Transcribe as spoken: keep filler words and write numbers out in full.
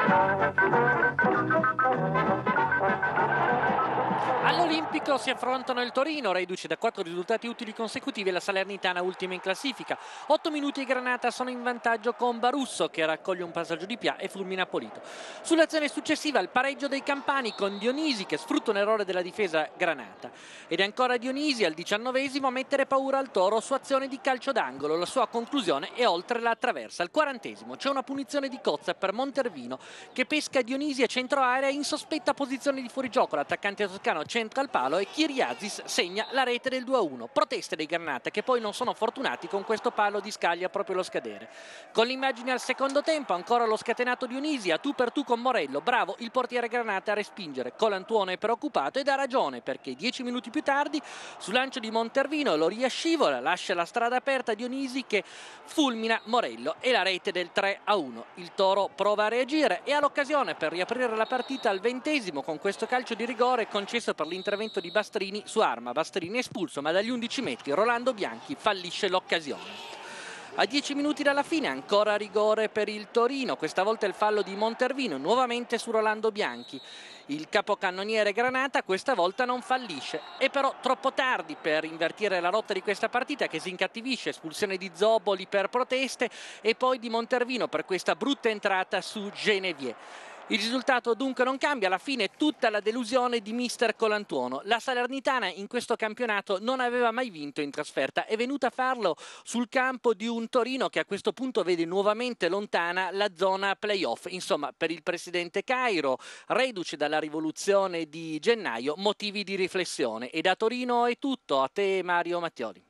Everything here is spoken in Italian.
All'Olimpico si affrontano il Torino, reduce da quattro risultati utili consecutivi, e la Salernitana ultima in classifica. Otto minuti e Granata sono in vantaggio con Barusso che raccoglie un passaggio di Pia e fulmina Polito. Sull'azione successiva il pareggio dei campani con Dionisi che sfrutta un errore della difesa Granata. Ed è ancora Dionisi al diciannovesimo a mettere paura al Toro su azione di calcio d'angolo. La sua conclusione è oltre la traversa. Al quarantesimo c'è una punizione di cozza per Montervino che pesca Dionisi a centro area in sospetta posizione di fuorigioco. L'attaccante toscano centra il palo e Kyriazis segna la rete del due a uno. Proteste dei Granata che poi non sono fortunati con questo palo di Scaglia proprio allo scadere. Con l'immagine al secondo tempo ancora lo scatenato Dionisi a tu per tu con Morello. Bravo il portiere Granata a respingere. Colantuono è preoccupato ed ha ragione perché dieci minuti più tardi sul lancio di Montervino lo riascivola, lascia la strada aperta a Dionisi che fulmina Morello e la rete del tre a uno. Il Toro prova a reagire e ha l'occasione per riaprire la partita al ventesimo con questo calcio di rigore concesso per l'intervento di Bastrini su Arma. Bastrini è espulso, ma dagli undici metri Rolando Bianchi fallisce l'occasione. A dieci minuti dalla fine ancora rigore per il Torino, questa volta il fallo di Montervino, nuovamente su Rolando Bianchi. Il capocannoniere Granata questa volta non fallisce, è però troppo tardi per invertire la rotta di questa partita che si incattivisce, espulsione di Zoboli per proteste e poi di Montervino per questa brutta entrata su Genevieve. Il risultato dunque non cambia, alla fine tutta la delusione di mister Colantuono. La Salernitana in questo campionato non aveva mai vinto in trasferta, è venuta a farlo sul campo di un Torino che a questo punto vede nuovamente lontana la zona playoff. Insomma, per il presidente Cairo, reduce dalla rivoluzione di gennaio, motivi di riflessione. E da Torino è tutto, a te Mario Mattioli.